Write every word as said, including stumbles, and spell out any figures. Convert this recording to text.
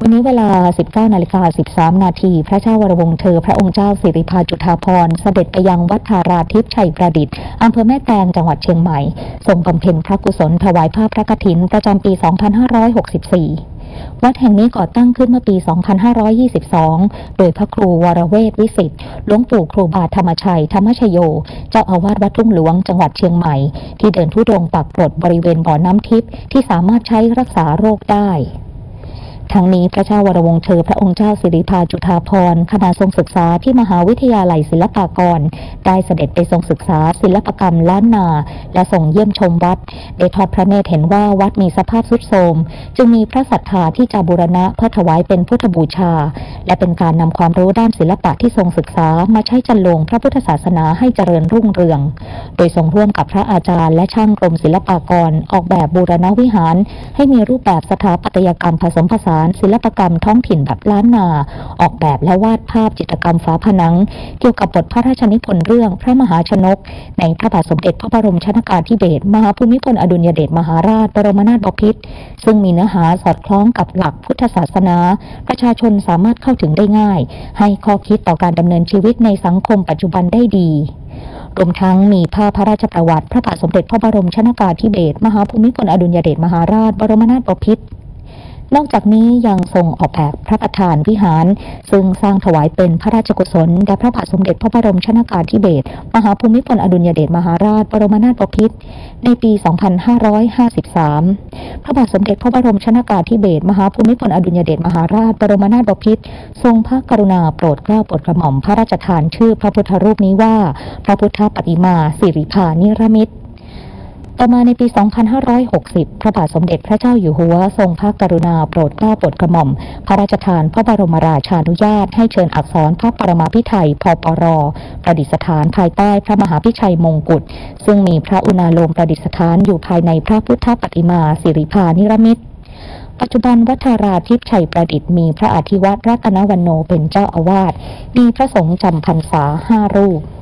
วันนี้เวลา สิบเก้านาฬิกาสิบสาม นาทีพระเจ้าวรวงศ์เธอพระองค์เจ้าสิริภาจุฑาภรณ์เสด็จไปยังวัดธาราทิพย์ชัยประดิษฐ์อำเภอแม่แตงจังหวัดเชียงใหม่ทรงบำเพ็ญพระกุศลถวายผ้าพระกฐินประจำปี สองพันห้าร้อยหกสิบสี่ วัดแห่งนี้ก่อตั้งขึ้นเมื่อปี สองพันห้าร้อยยี่สิบสอง โดยพระครูวรเวทวิสิทธิ์หลวงปู่ครูบาธรรมชัยธรรมชโยเจ้าอาวาสวัดทุ่งหลวงจังหวัดเชียงใหม่ที่เดินธุดงค์ปักกรดบริเวณบ่อน้ำทิพย์ที่สามารถใช้รักษาโรคได้ทั้งนี้พระเจ้าวรวงศ์เธอพระองค์เจ้าสิริภาจุฑาภรณ์คณะทรงศึกษาที่มหาวิทยาลัยศิลปากรได้เสด็จไปทรงศึกษาศิลปกรรมล้านนาและทรงเยี่ยมชมวัดได้ทอดพระเนตรเห็นว่าวัดมีสภาพทรุดโทรมจึงมีพระศรัทธาที่จะบูรณะเพื่อถวายเป็นพุทธบูชาและเป็นการนำความรู้ด้านศิลปะที่ทรงศึกษามาใช้จันลงพระพุทธศาสนาให้เจริญรุ่งเรืองโดยทรงร่วมกับพระอาจารย์และช่างกรมศิลปากรออกแบบบูรณวิหารให้มีรูปแบบสถาปัตยกรรมผสมผสานศิลปกรรมท้องถิ่นแบบล้านนาออกแบบและวาดภาพจิตรกรรมฝาผนังเกี่ยวกับบทพระราชนิพนธ์เรื่องพระมหาชนกในพระบาทสมเด็จพระบรมชนกาธิเบศรมหาภูมิพลอดุลยเดชมหาราชบรมนาถบพิตรซึ่งมีเนื้อหาสอดคล้องกับหลักพุทธศาสนาประชาชนสามารถเข้าถึงได้ง่ายให้ข้อคิดต่อการดำเนินชีวิตในสังคมปัจจุบันได้ดีรวมทั้งมีภาพพระราชประวัติพระบาทสมเด็จพระบรมชนกาธิเบศรมหาภูมิพลอดุลยเดชมหาราชบรมนาถบพิตรนอกจากนี้ยังทรงออกแบบพระประธานวิหารซึ่งสร้างถวายเป็นพระราชกุศลแด่พระบาทสมเด็จพระบรมชนกาธิเบศรมหาภูมิพลอดุลยเดชมหาราชบรมนาถบพิตรในปี สองพันห้าร้อยห้าสิบสาม พระบาทสมเด็จพระบรมชนกาธิเบศรมหาภูมิพลอดุลยเดชมหาราชบรมนาถบพิตรทรงพระกรุณาโปรดเกล้าโปรดกระหม่อมพระราชทานชื่อพระพุทธรูปนี้ว่าพระพุทธปฏิมาสิริภานิรมิตต่อมาในปี สองพันห้าร้อยหกสิบ พระบาทสมเด็จพระเจ้าอยู่หัวทรงพระกรุณาโปรดเกล้าโปรดกระหม่อมพระราชทานพระบรมราชานุญาตให้เชิญอักษรพระปรมาภิไธย พปร.ประดิษฐานภายใต้พระมหาพิชัยมงกุฎซึ่งมีพระอุณาโลมประดิษฐานอยู่ภายในพระพุทธปฏิมาสิริภานิรมิตปัจจุบันวัดธาราทิพย์ชัยประดิษฐ์มีพระอธิวัตรรัตนวรรณโนเป็นเจ้าอาวาสมีพระสงฆ์จำพรรษาห้ารูป